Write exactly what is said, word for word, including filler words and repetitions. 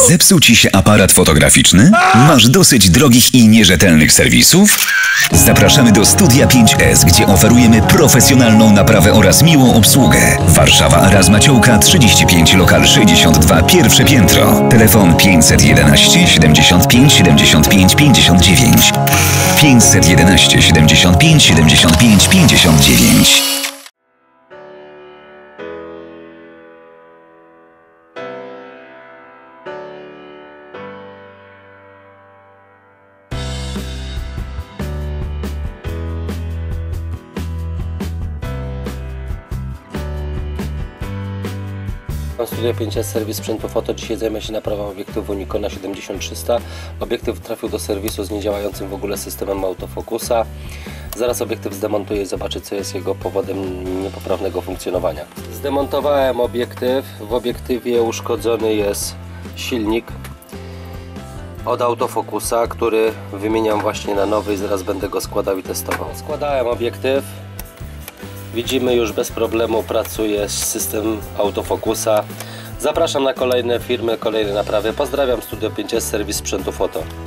Zepsuł Ci się aparat fotograficzny? Masz dosyć drogich i nierzetelnych serwisów? Zapraszamy do Studia pięć S, gdzie oferujemy profesjonalną naprawę oraz miłą obsługę. Warszawa, Araz Maciołka, trzydzieści pięć, lokal sześćdziesiąt dwa, pierwsze piętro. Telefon pięćset jedenaście, siedemdziesiąt pięć, siedemdziesiąt pięć, pięćdziesiąt dziewięć. pięćset jedenaście, siedemdziesiąt pięć, siedemdziesiąt pięć, pięćdziesiąt dziewięć. Studio pięć S, serwis sprzętu foto. Dzisiaj zajmę się naprawą obiektywu Nikona siedemdziesiąt trzysta. Obiektyw trafił do serwisu z niedziałającym w ogóle systemem autofokusa. Zaraz obiektyw zdemontuję i zobaczę, co jest jego powodem niepoprawnego funkcjonowania. Zdemontowałem obiektyw. W obiektywie uszkodzony jest silnik od autofokusa, który wymieniam właśnie na nowy i zaraz będę go składał i testował. Składałem obiektyw. Widzimy, już bez problemu pracuje system autofokusa. Zapraszam na kolejne firmy, kolejne naprawy. Pozdrawiam, Studio pięć S, serwis sprzętu foto.